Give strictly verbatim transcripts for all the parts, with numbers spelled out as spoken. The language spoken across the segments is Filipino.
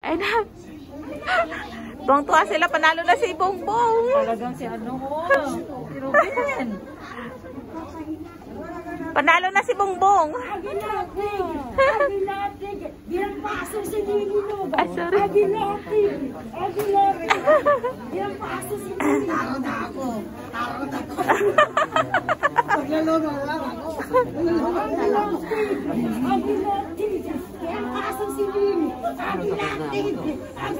Ay na. Tuwang-tuwa sila, panalo na si Bongbong. Talagang si ano ko. Si Ruben. Panalo na si Bongbong. Aguinate! Aguinate! Bilang paso si Nino. Ay, sorry. Aguinate! Aguinate! Bilang paso si Nino. Taro na ako. Taro na ako. Paglalo na lang ako. Aguinate! Aguinate! Bilang paso si Nino. Aguinate!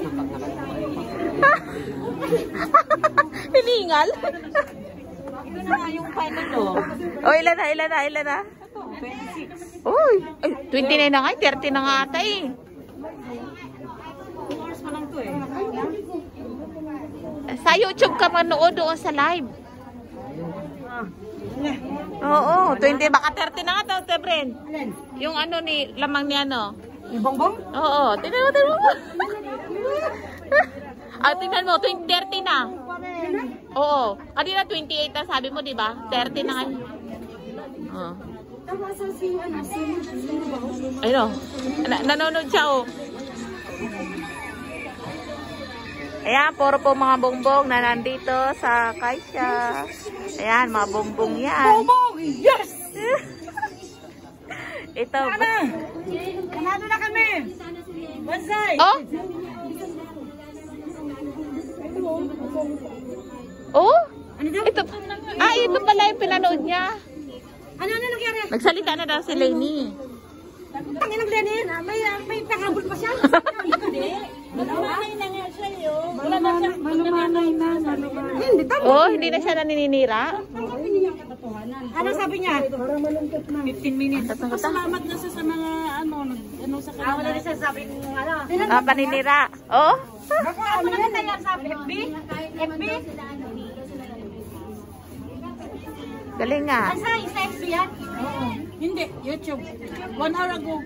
Hiningal. Ito na nga yung final o. O, ilan na, ilan na, ilan na? twenty-six. Uy, ay, twenty-nine na nga, thirty na nga ata eh. two hours pa lang to eh. Sa YouTube ka manood doon sa live. Ah. Oo, twenty, baka thirty na nga to, Tebren. Yung ano ni, lamang ni ano. Yung bongbong? Oo, tingnan mo, tingnan mo. Ah, tingnan mo, thirty na. Oo, kanina twenty-eight na sabi mo, di ba? thirty na ngayon. Oo. Ayun, na nanonood siya, oh. Ayan, puro po mga bongbong na nandito sa Kaisya. Ayan, mga bongbong yan. Bongbong! Yes! Ito. Kanado na kami! Bansay! Oh? Oh? Ito. Ah, ito pala yung pinanood niya. Ano ano nangyari? Nagsalita na daw si Lainey. Tangin ng Lenin, may may pahabol pa siya. Hindi. Malumanay na nga siya yun. Wala na siya. Malumanay na, malumanay. Hindi, tama. Oh, hindi na siya naninira. Ano sabi niya? fifteen minutes. Salamat na siya sa mga ano, ano sa kanila. Ah, wala na siya sabi ng ano. Ah, paninira. Oh? Baka ano yan na yan sabi? F B? F B? Galing nga. Asa, isa F B yan? Oo. Hindi, YouTube. One hour ago.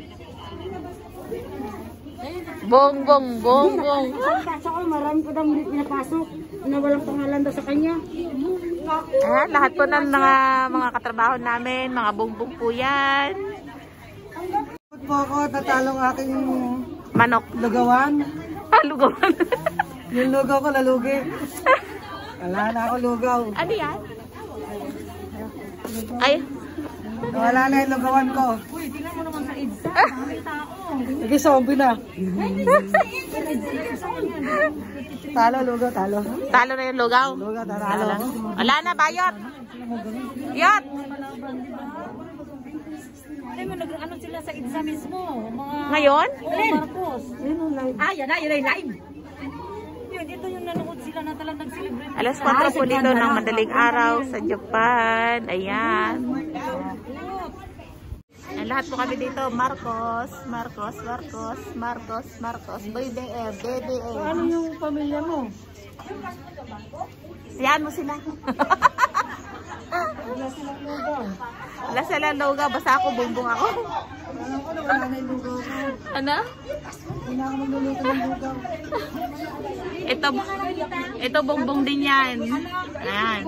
Bongbong, bongbong. Kaso ko, marami ko daw hindi pinapasok. Na walang pangalan daw sa kanya. Ayan, lahat po ng mga, mga katrabaho namin, mga bongbong po yan. Po ako, tatalong aking Manok. lugawan. Ah, lugawan. Yung lugaw ko lalugi. Wala na ako lugaw. Ano yan? Ay. Wala na yung lugawan ko. Uy, tingnan mo naman sa EDSA. May tao. Sige, zombie na. Talo, lugaw, talo. Talo na yung lugaw. Lugaw, Talo talo. na. Wala na, bayot. Yot. Alam mo, nag-ano sila sa EDSA mismo. Mga... Ngayon? Marcos. Ah, yan na, yun ay live. Yun, ito yung nanood sila na talagang nag-celebrate. Alas kwatro po dito ng madaling araw sa Japan. Ayan. Ang lahat po kami dito, Marcos, Marcos, Marcos, Marcos, Marcos, B B M, B B M. Ano yung pamilya mo? Yan mo sila. Wala silang lugaw. Wala silang lugaw, basta ako, bumbong ako. Alam ko na wala na yung lugaw ko. Ano? Hindi na ako magluluto ng lugaw. Ito, ito bongbong din yan. Ayan.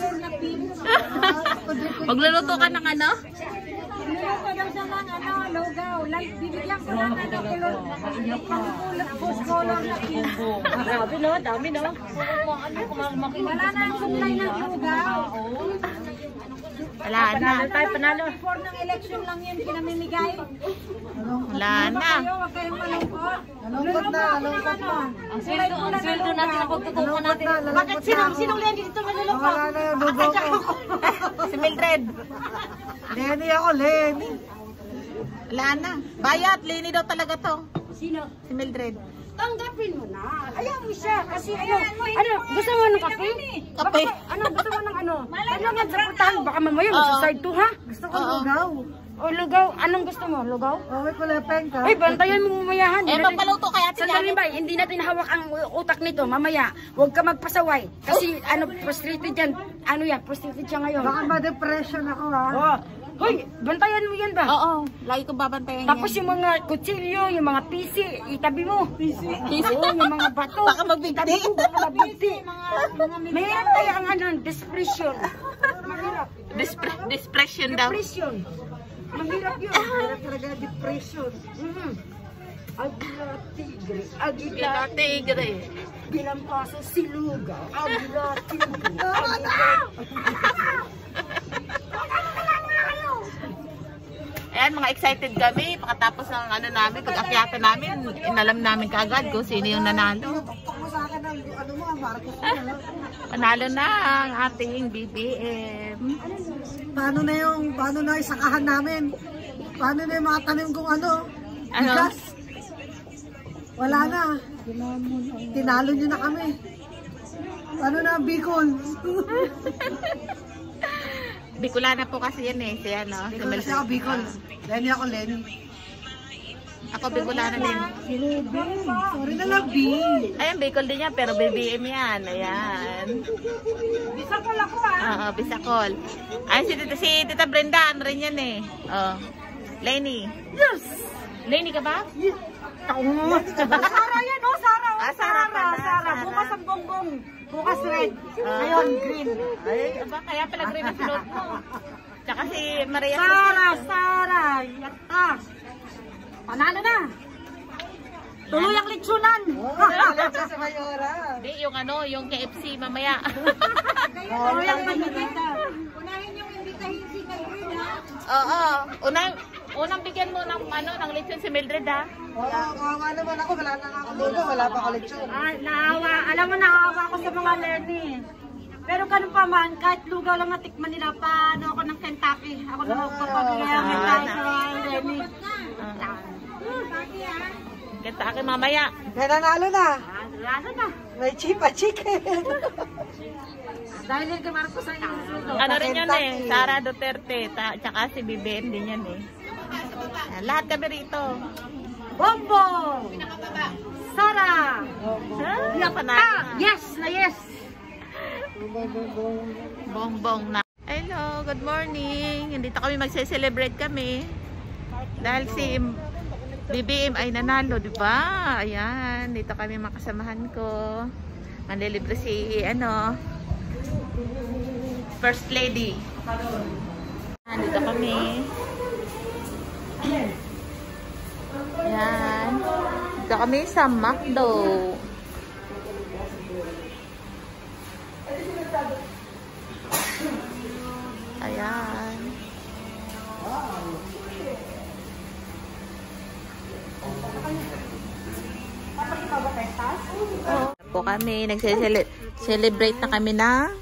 Magluluto ka ng ano? Niloko daw sa mga ano, logaw. Like, bibigyan ko lang ano, kulot. Post color na pinto. Grabe no, dami no. Wala na ang supply ng lugaw. Wala na. Tayo panalo. Before ng election lang yun pinamimigay. Wala na. Kayo, huwag kayong malungkot. Nalungkot na, nalungkot na. Ang sweldo, ang sweldo natin ang pagtutukan natin. Bakit sinong, sinong Lenny dito malulungkot? Wala na yung lugaw ko. Si Mildred. Lenny ako, Lenny. Wala na. Bayat, Lini daw talaga to. Sino? Si Mildred. Tanggapin mo na. Ayaw mo siya. Kasi ano, ano, gusto mo ng kape? Kape. Ano, gusto mo ng ano? Ano nga saputan? Baka mamaya mag-side two ha? Gusto ko lugaw. O lugaw, anong gusto mo? Lugaw? Oh, may kulepeng ka. Ay, bantayan mo mamayahan. Eh, magpaluto kaya ate Sandali ba, hindi natin hawak ang utak nito. Mamaya, huwag ka magpasaway. Kasi ano, frustrated yan. Ano yan, frustrated siya ngayon. Baka ma-depression ako ha. Oh. Hoy, bantayan mo yan ba? Oo, lagi kong babantayan Tapos yan. yung mga kutsilyo, yung mga pisi, itabi mo. Pisi? Oo, yung mga bato. Baka magbigti. Itabi mo, baka magbigti. Mahirap tayo ang ano, depression. Mahirap. Despre depression daw. Depression. Mahirap yun. Kaya talaga depression. Mhm. Agila tigre, agila Agila tigre. Binampaso si Luga, agila tigre, agila. Ayan, mga excited kami. Pagkatapos ng ano namin, pag-akyatan namin, inalam namin kaagad kung sino yung nanalo. Panalo na ang ating B B M. Paano na yung, paano na yung sakahan namin? Paano na yung mga tanim kong ano? Ano? Bigas? Wala na. Tinalo nyo na kami. Paano na ang Bicol? Bicolana po kasi yan eh. Siya, no? Bicol kasi ako Bicol. Lenny ako Lenny. Ako Bicolana din. Sorry na lang, B. Ayan, Bicol din yan, pero B B M yan. Ayan. Bisakol ako ah. Oo, Bisacol. Ayan, si Tita, si Tita Brenda, ano rin yan eh. Oh. Lenny. Yes! Lenny ka ba? Sara yan oh, Sara. Oh, Ah, Sara pala, Sara. Sara. Bukas ang bongbong. Bukas red. Ah. Ngayon green. Ay, aba, kaya pala green ang float mo. Tsaka si Maria Sara, Jose. Sara. Yatta. Panalo na. Tuloy ang litsunan. Sa Mayora. Hindi, yung ano, yung K F C mamaya. Tuloy ang bandita. Oo, unang, unang bigyan mo ng ano, ng lechon si Mildred ha. Oo, kawawa naman ako. Wala na ako dito. Wala pa koleksyon. Ah, naawa. Alam mo, naawa ako sa mga Lenny. Pero ganun pa man, kahit lugaw lang natikman nila pa, ano ako ng Kentucky. Ako na magpapagaya ng Kentucky sa mga Lenny. Ganda akin mamaya. May nanalo na. Ah, lalo na. May chipa chicken. Dahil yung kamar ko sa inyo. Ano rin yun eh, Sara Duterte, ta tsaka si B B M din yan eh. Ayan, lahat kami rito. Bongbong! Sara! Ah, panalo Ah, na. yes na yes! Bongbong na. Hello, good morning. Dito kami magse-celebrate kami. Dahil si B B M ay nanalo, di ba? Ayan, dito kami makasamahan ko. Manlilibre si ano, First Lady. Dito kami. Ayan. Dito kami sa McDo. Ayan. Oh, po kami, nagse-celebrate na kami na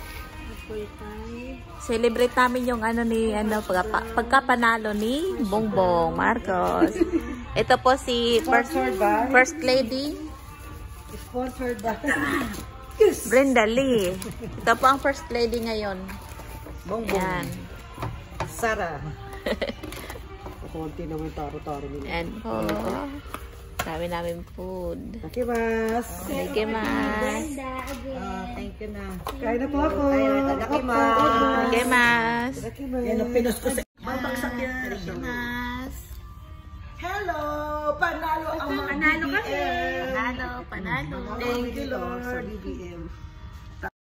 celebrate namin yung ano ni ano pagka, pagkapanalo ni Bongbong Marcos. Ito po si First, First Lady Sponsored by Brenda Lee. Ito po ang First Lady ngayon. Bongbong. Yan. Sara. Konti naman taro-taro nila. Yan po. Dami namin food. Nakimas. Nakimas. Ah, thank you na. Kain na po ako. Nakimas. Nakimas. Nakimas. Yan ang pinos ko sa babagsak yan. Nakimas. Hello! Panalo ang mga Panalo kasi. Panalo, panalo. Thank you, Lord. Sa B B M.